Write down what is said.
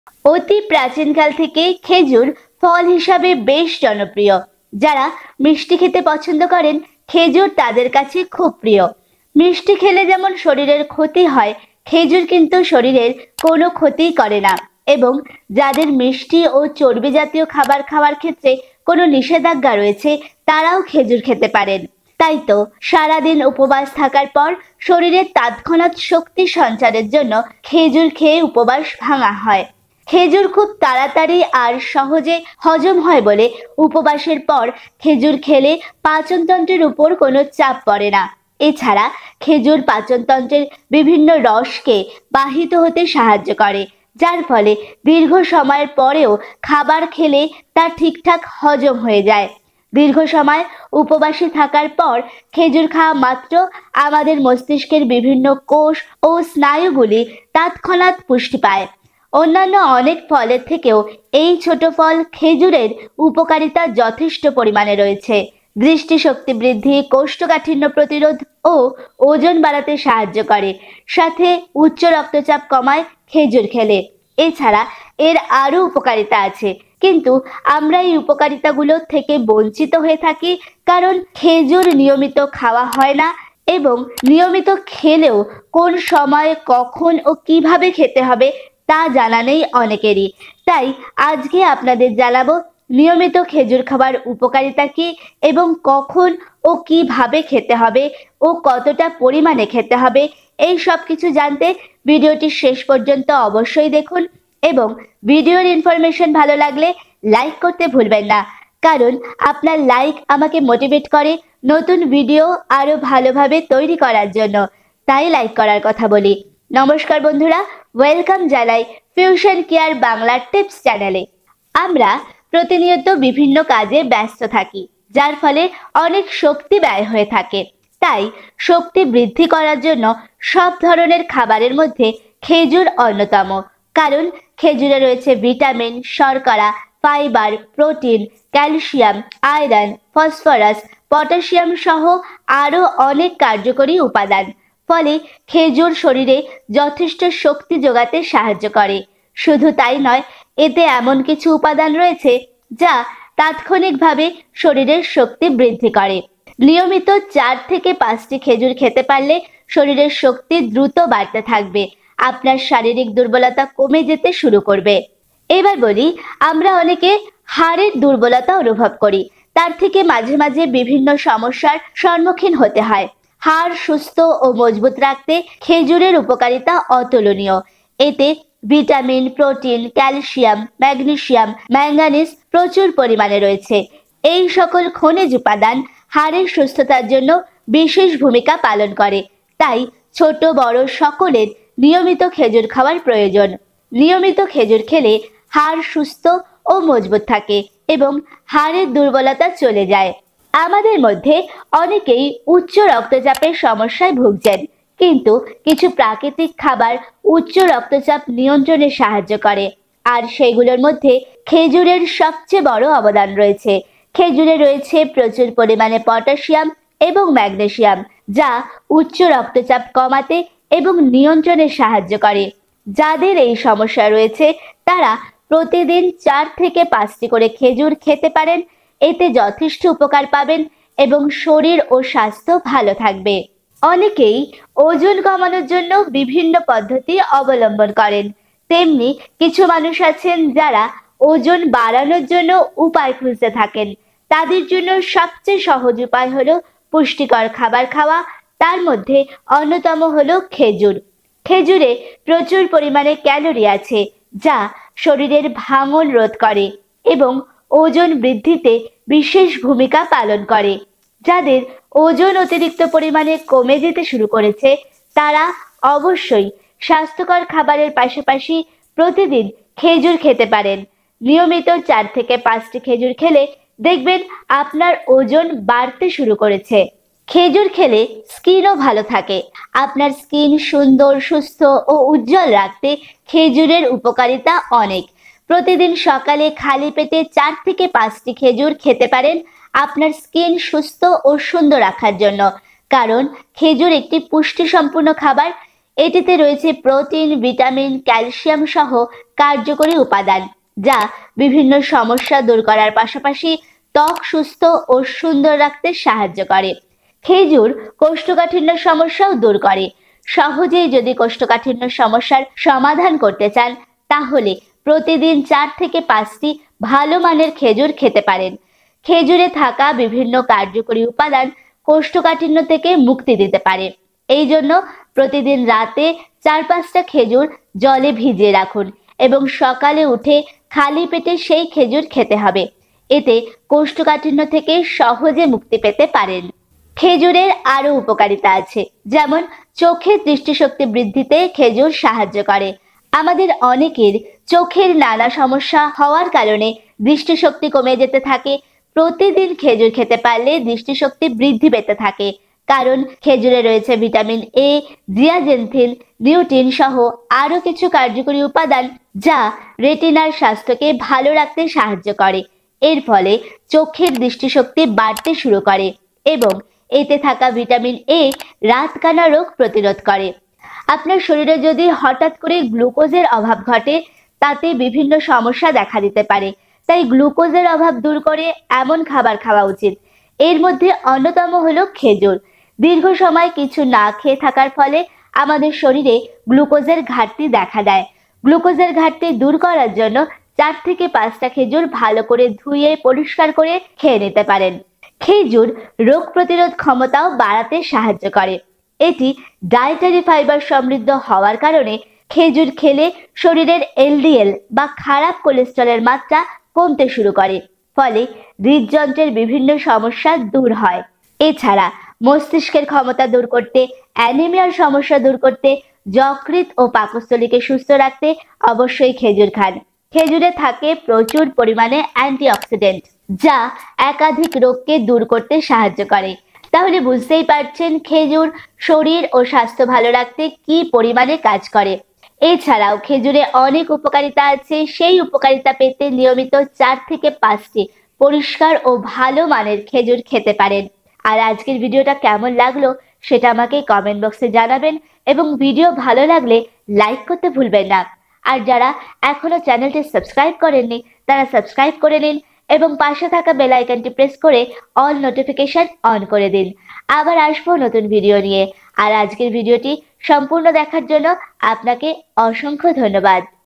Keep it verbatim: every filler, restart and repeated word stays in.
অতি প্রাচীনকাল থেকে খেজুর ফল হিসাবে বেশ জনপ্রিয়। যারা মিষ্টি খেতে পছন্দ করেন, খেজুর তাদের কাছে খুব প্রিয়। মিষ্টি খেলে যেমন শরীরের ক্ষতি হয়, খেজুর কিন্তু শরীরের কোনো ক্ষতি করে না। এবং যাদের মিষ্টি ও চর্বি জাতীয় খাবার খাওয়ার ক্ষেত্রে কোনো নিষেধাজ্ঞা রয়েছে, তারাও খেজুর খেতে পারেন। তাই তো সারাদিন উপবাস থাকার পর শরীরে তৎক্ষণাৎ শক্তি সঞ্চারের জন্য খেজুর খেয়ে উপবাস ভাঙা হয়। খেজুর খুব তাড়াতাড়ি আর সহজে হজম হয় বলে উপবাসের পর খেজুর খেলে পাচনতন্ত্রের উপর কোনো চাপ পড়ে না। এছাড়া খেজুর পাচনতন্ত্রের বিভিন্ন রসকে বাহিত হতে সাহায্য করে, যার ফলে দীর্ঘ সময়ের পরেও খাবার খেলে তা ঠিকঠাক হজম হয়ে যায়। দীর্ঘ সময় উপবাসে থাকার পর খেজুর খাওয়া মাত্র আমাদের মস্তিষ্কের বিভিন্ন কোষ ও স্নায়ুগুলি তৎক্ষণাৎ পুষ্টি পায়। অন্যান্য অনেক ফলের থেকেও এই ছোট ফল খেজুরের উপকারিতা যথেষ্ট পরিমাণে রয়েছে। দৃষ্টিশক্তি বৃদ্ধি, কোষ্ঠকাঠিন্য প্রতিরোধ ও ওজন বাড়াতে সাহায্য করে। সাথে উচ্চ রক্তচাপ কমায় খেজুর খেলে। এছাড়া এর আরও উপকারিতা আছে, কিন্তু আমরা এই উপকারিতাগুলো থেকে বঞ্চিত হয়ে থাকি, কারণ খেজুর নিয়মিত খাওয়া হয় না এবং নিয়মিত খেলেও কোন সময়, কখন ও কিভাবে খেতে হবে তা জানা নেই অনেকেরই। তাই আজকে আপনাদের জানাবো নিয়মিত খেজুর খাবার উপকারিতা কি এবং কখন ও কিভাবে খেতে হবে ও কতটা পরিমাণে খেতে হবে। এই সব কিছু জানতে ভিডিওটি শেষ পর্যন্ত অবশ্যই দেখুন এবং ভিডিওর ইনফরমেশন ভালো লাগলে লাইক করতে ভুলবেন না, কারণ আপনার লাইক আমাকে মোটিভেট করে নতুন ভিডিও আরো ভালোভাবে তৈরি করার জন্য। তাই লাইক করার কথা বলি। নমস্কার বন্ধুরা, ওয়েলকাম জানাই ফিউশন কেয়ার বাংলা টিপস চ্যানেলে। আমরা প্রতিনিয়ত বিভিন্ন কাজে ব্যস্ত থাকি, যার ফলে অনেক শক্তি ব্যয় হয়ে থাকে। তাই শক্তি বৃদ্ধি করার জন্য সব ধরনের খাবারের মধ্যে খেজুর অন্যতম, কারণ খেজুরে রয়েছে ভিটামিন, শর্করা, fibre, protein, calcium, iron, phosphorus, potassium সহ আরও অনেক কার্যকরী উপাদান। ফলে খেজুর শরীরে যথেষ্ট শক্তি যোগাতে সাহায্য করে। শুধু তাই নয়, এতে এমন কিছু উপাদান রয়েছে যা তাৎক্ষণিকভাবে শরীরের শক্তি বৃদ্ধি করে। নিয়মিত চার থেকে পাঁচটি খেজুর খেতে পারলে শরীরের শক্তি দ্রুত বাড়তে থাকবে, আপনার শারীরিক দুর্বলতা কমে যেতে শুরু করবে। এবার বলি, আমরা অনেকে হাড়ের দুর্বলতা অনুভব করি, তার থেকে মাঝে মাঝে বিভিন্ন সমস্যার সম্মুখীন হতে হয়। হাড় সুস্থ ও মজবুত রাখতে খেজুরের উপকারিতা অতুলনীয়। এতে vitamin, protein, calcium, magnesium, manganese প্রচুর পরিমাণে রয়েছে। এই সকল খনিজ উপাদান হাড়ের সুস্থতার জন্য বিশেষ ভূমিকা পালন করে। তাই ছোট বড় সকলের নিয়মিত খেজুর খাওয়ার প্রয়োজন। নিয়মিত খেজুর খেলে হাড় সুস্থ ও মজবুত থাকে এবং হাড়ের দুর্বলতা চলে যায়। আমাদের মধ্যে অনেকেই উচ্চ রক্তচাপের সমস্যায় ভুগছেন, কিন্তু কিছু প্রাকৃতিক খাবার উচ্চ রক্তচাপ নিয়ন্ত্রণে সাহায্য করে, আর সেগুলোর মধ্যে খেজুরের সবচেয়ে বড় অবদান রয়েছে। খেজুরে রয়েছে প্রচুর পরিমাণে পটাশিয়াম এবং ম্যাগনেসিয়াম, যা উচ্চ রক্তচাপ কমাতে এবং নিয়ন্ত্রণে সাহায্য করে। যাদের এই সমস্যা রয়েছে তারা প্রতিদিন চার থেকে পাঁচটি করে খেজুর খেতে পারেন। এতে যথেষ্ট উপকার পাবেন এবং শরীর ও স্বাস্থ্য ভালো থাকবে। অনেকেই ওজন কমানোর জন্য বিভিন্ন পদ্ধতি অবলম্বন করেন, তেমনি কিছু মানুষ আছেন যারা ওজন বাড়ানোর জন্য উপায় খুঁজতে থাকেন। তাদের জন্য সবচেয়ে সহজ উপায় হলো পুষ্টিকর খাবার খাওয়া। তার মধ্যে অন্যতম হলো খেজুর। খেজুরে প্রচুর পরিমাণে ক্যালোরি আছে, যা শরীরের ভাঙন রোধ করে এবং ওজন বৃদ্ধিতে বিশেষ ভূমিকা পালন করে। যাদের ওজন অতিরিক্ত পরিমাণে কমে যেতে শুরু করেছে, তারা অবশ্যই স্বাস্থ্যকর খাবারের পাশাপাশি প্রতিদিন খেজুর খেতে পারেন। নিয়মিত চার থেকে পাঁচটি খেজুর খেলে দেখবেন আপনার ওজন বাড়তে শুরু করেছে। খেজুর খেলে স্কিনও ভালো থাকে। আপনার স্কিন সুন্দর, সুস্থ ও উজ্জ্বল রাখতে খেজুরের উপকারিতা অনেক। প্রতিদিন সকালে খালি পেটে চার থেকে পাঁচটি খেজুর খেতে পারেন আপনার স্কিন সুস্থ ও সুন্দর রাখার জন্য, কারণ খেজুর একটি পুষ্টি সম্পূর্ণ খাবার। এটিতে রয়েছে প্রোটিন, ভিটামিন, ক্যালসিয়াম সহ কার্যকরী উপাদান, যা বিভিন্ন সমস্যা দূর করার পাশাপাশি ত্বক সুস্থ ও সুন্দর রাখতে সাহায্য করে। খেজুর কোষ্ঠকাঠিন্য সমস্যাও দূর করে। সহজেই যদি কোষ্ঠকাঠিন্য সমস্যার সমাধান করতে চান, তাহলে প্রতিদিন চার থেকে পাঁচটি ভালো মানের খেজুর খেতে পারেন। খেজুরে থাকা বিভিন্ন কার্যকরী উপাদান কোষ্ঠকাঠিন্য থেকে মুক্তি দিতে পারে। এই জন্য প্রতিদিন রাতে চার পাঁচটা খেজুর জলে ভিজিয়ে রাখুন এবং সকালে উঠে খালি পেটে সেই খেজুর খেতে হবে। এতে কোষ্ঠকাঠিন্য থেকে সহজে মুক্তি পেতে পারেন। খেজুরের আরো উপকারিতা আছে, যেমন চোখের দৃষ্টিশক্তি বৃদ্ধিতে খেজুর সাহায্য করে। আমাদের অনেকের চোখের নানা সমস্যা হওয়ার কারণে দৃষ্টিশক্তি কমে যেতে থাকে। প্রতিদিন খেজুর খেতে পারলে দৃষ্টিশক্তি বৃদ্ধি পেতে থাকে, কারণ খেজুরে রয়েছে ভিটামিন এ, জিয়াজেনথিন, নিউটিন সহ আরো কিছু কার্যকরী উপাদান, যা রেটিনার স্বাস্থ্যকে ভালো রাখতে সাহায্য করে। এর ফলে চোখের দৃষ্টিশক্তি বাড়তে শুরু করে এবং এতে থাকা ভিটামিন এ রাতকানা রোগ প্রতিরোধ করে। আপনার শরীরে যদি হঠাৎ করে গ্লুকোজের অভাব ঘটে, তাতে বিভিন্ন সমস্যা দেখা দিতে পারে। তাই গ্লুকোজের অভাব দূর করে এমন খাবার খাওয়া উচিত। এর মধ্যে অন্যতম হলো খেজুর। দীর্ঘ সময় কিছু না খেয়ে থাকার ফলে আমাদের শরীরে গ্লুকোজের ঘাটতি দেখা দেয়। গ্লুকোজের ঘাটতি দূর করার জন্য চার থেকে পাঁচটা খেজুর ভালো করে ধুয়ে পরিষ্কার করে খেয়ে নিতে পারেন। খেজুর রোগ প্রতিরোধ ক্ষমতাও বাড়াতে সাহায্য করে। এটি ডায়েটারি ফাইবার সমৃদ্ধ হওয়ার কারণে খেজুর খেলে শরীরের এলডিএল বা খারাপ কোলেস্টেরলের মাত্রা কমতে শুরু করে, ফলে হৃদযন্ত্রের বিভিন্ন সমস্যা দূর হয়। এছাড়া মস্তিষ্কের ক্ষমতা দূর করতে, অ্যানিমিয়ার সমস্যা দূর করতে, যকৃৎ ও পাকস্থলীকে সুস্থ রাখতে অবশ্যই খেজুর খান। খেজুরে থাকে প্রচুর পরিমাণে অ্যান্টিঅক্সিডেন্ট, যা একাধিক রোগকে দূর করতে সাহায্য করে। তাহলে বুঝতেই পারছেন খেজুর শরীর ও স্বাস্থ্য ভালো রাখতে কি পরিমাণে কাজ করে। এছাড়াও খেজুরে অনেক উপকারিতা আছে। সেই উপকারিতা পেতে নিয়মিত চার থেকে পাঁচটি পরিষ্কার ও ভালো মানের খেজুর খেতে পারেন। আর আজকের ভিডিওটা কেমন লাগলো সেটা আমাকে কমেন্ট বক্সে জানাবেন এবং ভিডিও ভালো লাগলে লাইক করতে ভুলবেন না। আর যারা এখনো চ্যানেলটি সাবস্ক্রাইব করেননি, তারা সাবস্ক্রাইব করে নিন এবং পাশে থাকা বেল আইকনটি প্রেস করে অল নোটিফিকেশন অন করে দিন। আবার আসবো নতুন ভিডিও নিয়ে। আর আজকের ভিডিওটি সম্পূর্ণ দেখার জন্য আপনাকে অসংখ্য ধন্যবাদ।